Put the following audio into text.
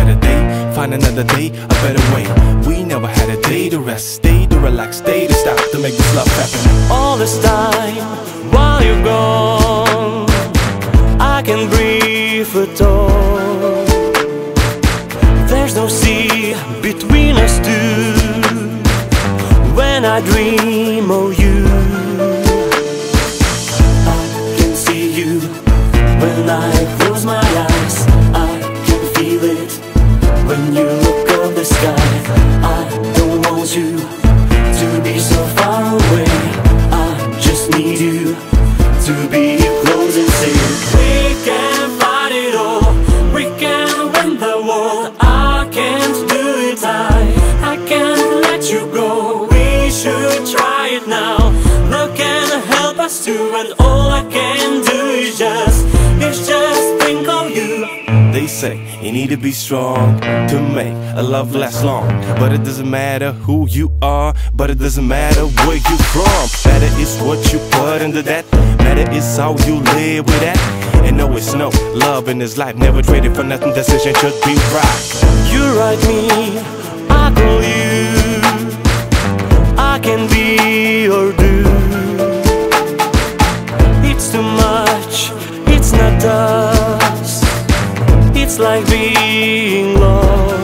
better day, find another day, a better way. We never had a day to rest, day to relax, day to stop, to make this love happen. All this time while you're gone, I can breathe at all. There's no sea between us two when I dream of you. I can see you when I close my eyes. I can feel it when you look up the sky. I don't want you to be so far away. I just need you to be close and say we can fight it all, we can win the world. I can't do it, I can't let you go. We should try it now. Love can help us too, and all I can do is just think of you. They say you need to be strong to make a love last long. But it doesn't matter who you are, but it doesn't matter where you from. Matter is what you put into that. Matter is how you live with that. And no, it's no love in this life, never traded for nothing. Decision should be right. You write me, I call you. I can be or do. It's too much, it's not us. It's like being lost.